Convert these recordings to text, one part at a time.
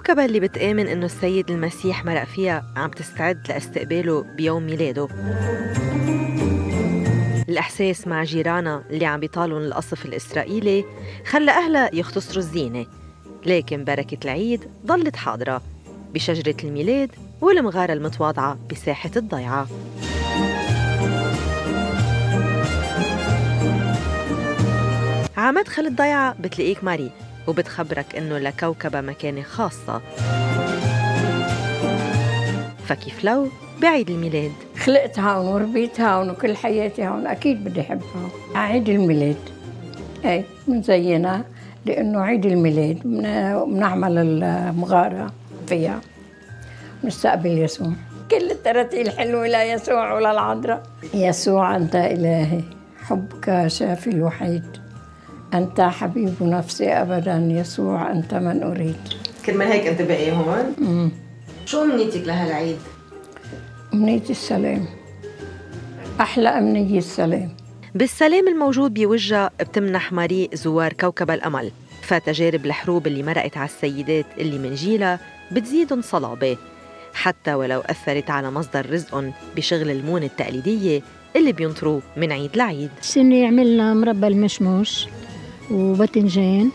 الكوكبة اللي بتآمن إنه السيد المسيح مرق فيها عم تستعد لاستقباله بيوم ميلاده. الإحساس مع جيرانها اللي عم بيطالون القصف الإسرائيلي خلى أهلها يختصروا الزينة، لكن بركة العيد ضلت حاضرة بشجرة الميلاد والمغارة المتواضعة بساحة الضيعة. على مدخل الضيعة بتلاقيك ماري وبتخبرك إنه لكوكبة مكانة خاصة، فكيف لو بعيد الميلاد خلقت هون وربيت هون وكل حياتي هون، أكيد بدي أحبها. عيد الميلاد أي بنزينها لأنه عيد الميلاد بنعمل المغارة فيها، نستقبل يسوع. كل التراتيل حلوة ليسوع وللعذراء. يسوع أنت إلهي، حبك شافي الوحيد، أنت حبيب نفسي أبداً، يسوع أنت من أريد. كرمال هيك أنت باقي هون؟ شو أمنيتك لهالعيد؟ أمنيتي السلام، أحلى أمنية السلام. بالسلام الموجود بوجهها بتمنح ماري زوار كوكب الأمل فتجارب الحروب اللي مرقت على السيدات اللي من جيلها بتزيدن صلابة، حتى ولو أثرت على مصدر رزقهم بشغل المون التقليدية اللي بينطروه من عيد لعيد. السنة عملنا مربى المشموش وباذنجان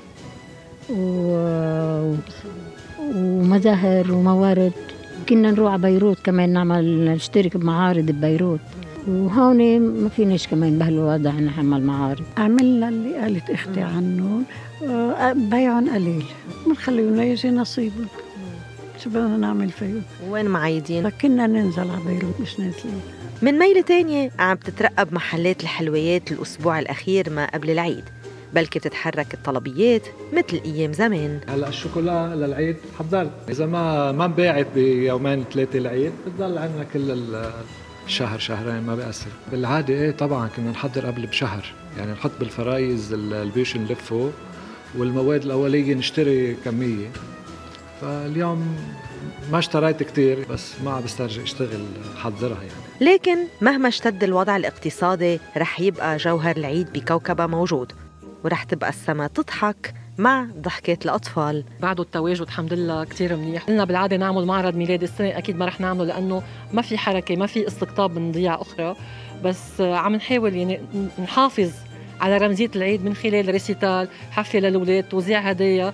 ومزاهر وموارد. كنا نروح على بيروت كمان نشترك بمعارض ببيروت، وهون ما فيناش كمان بهالوضع نعمل معارض. عملنا اللي قالت اختي عنه، بيعهم قليل بنخليهم يجي نصيبهم، شو بدنا نعمل فيهم؟ وين معيدين؟ فكنا ننزل على بيروت مش نازلين. من ميلة تانية عم تترقب محلات الحلويات الأسبوع الأخير ما قبل العيد، بلكي بتتحرك الطلبيات مثل أيام زمان. هلا الشوكولا للعيد حضرت، إذا ما انباعت بيومين ثلاثة العيد بتضل عندنا كل الشهر شهرين ما بيأثر. بالعادة إيه طبعا كنا نحضر قبل بشهر، يعني نحط بالفرايز البيش نلفه والمواد الأولية نشتري كمية. فاليوم ما اشتريت كتير بس ما عم بسترجع اشتغل حضرها يعني. لكن مهما اشتد الوضع الاقتصادي رح يبقى جوهر العيد بكوكبة موجود، ورح تبقى السما تضحك مع ضحكات الأطفال. بعده التواجد الحمد لله كتير منيح. قلنا بالعادة نعمل معرض ميلاد، السنة أكيد ما رح نعمله لأنه ما في حركة، ما في استقطاب من ضياع أخرى، بس عم نحاول يعني نحافظ على رمزية العيد من خلال ريسيتال، حفلة للأولاد، توزيع هدايا.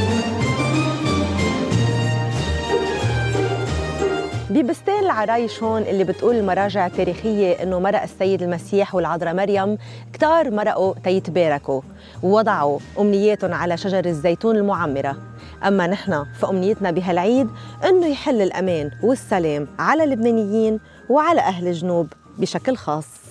ببستان العرايش هون اللي بتقول المراجع التاريخية إنه مرق السيد المسيح والعذراء مريم كتار مرقوا تيتباركوا ووضعوا أمنياتهم على شجر الزيتون المعمرة. أما نحن فأمنيتنا بهالعيد إنه يحل الأمان والسلام على اللبنانيين وعلى أهل الجنوب بشكل خاص.